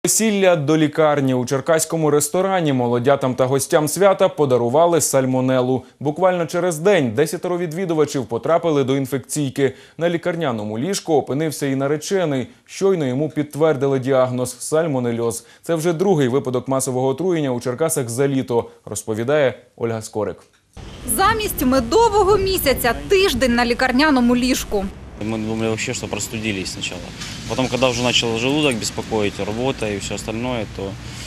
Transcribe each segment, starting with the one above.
Весілля до лікарні. У черкаському ресторані молодятам та гостям свята подарували сальмонелу. Буквально через день 10 відвідувачів потрапили до інфекційки. На лікарняному ліжку опинився і наречений. Щойно йому підтвердили діагноз – сальмонельоз. Це вже другий випадок масового отруєння у Черкасах за літо, розповідає Ольга Скорик. Замість медового місяця – тиждень на лікарняному ліжку. Мы думали вообще, что простудились сначала. Потом, когда уже начал желудок беспокоить, работа и все остальное, то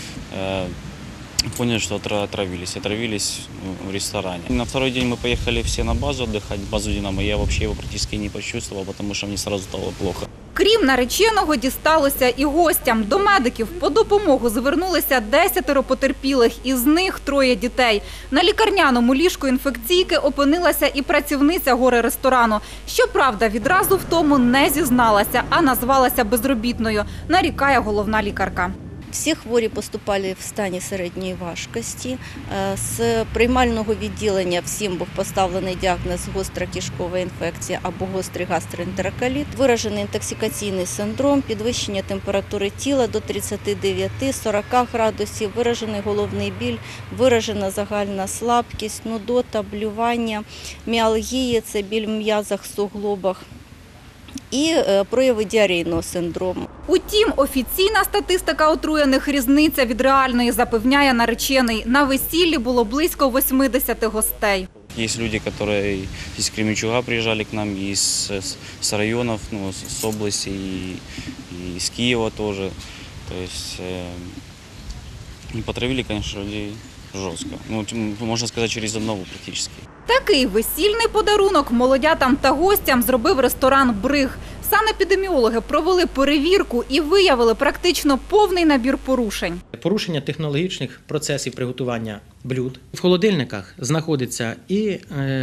поняли, что отравились. Отравились в ресторане. На второй день мы поехали все на базу отдыхать, базу «Динамо». Я вообще его практически не почувствовал, потому что мне сразу стало плохо. Крім нареченого, дісталося і гостям. До медиків по допомогу звернулися 10 потерпілих, із них 3 дітей. На лікарняному ліжку інфекційки опинилася і працівниця горе-ресторану. Щоправда, відразу в тому не зізналася, а назвалася безробітною, нарікає головна лікарка. Всі хворі поступали в стані середньої важкості. З приймального відділення всім був поставлений діагноз гостра кишкова інфекція або гострий гастроентероколіт. Виражений інтоксикаційний синдром, підвищення температури тіла до 39-40 градусів, виражений головний біль, виражена загальна слабкість, нудота, блювання, міалгія – це біль в м'язах, суглобах. І прояви діарейного синдрому. Утім, офіційна статистика отруєних різниця від реальної, запевняє наречений. На весіллі було близько 80 гостей. Есть люди, которые из Кременчуга приезжали к нам, и с районов, с области, и из Киева тоже. То есть потравили, конечно, людей жестко. Можно сказать, через одного практически. Такий весільний подарунок молодятам та гостям зробив ресторан «Бриг». Санепідеміологи провели перевірку і виявили практично повний набір порушень. Порушення технологічних процесів приготування блюд. В холодильниках знаходяться і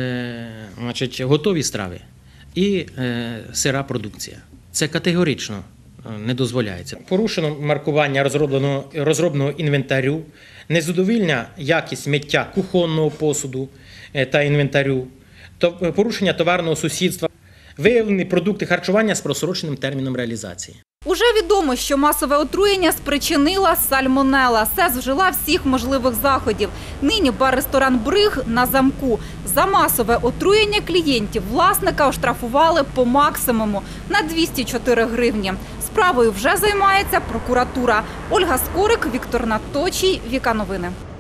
готові страви, і сира продукція. Це категорично не дозволяється. Порушено маркування розробного інвентарю, незадовільна якість миття кухонного посуду та інвентарю, порушення товарного сусідства, виявлені продукти харчування з просроченим терміном реалізації. Уже відомо, що масове отруєння спричинила сальмонела. СЕС вжила всіх можливих заходів. Нині бар-ресторан «Бриг» на замку. За масове отруєння клієнтів власника оштрафували по максимуму на 204 гривні. Справою вже займається прокуратура. Ольга Скорик, Віктор Надточій, Віка Новини.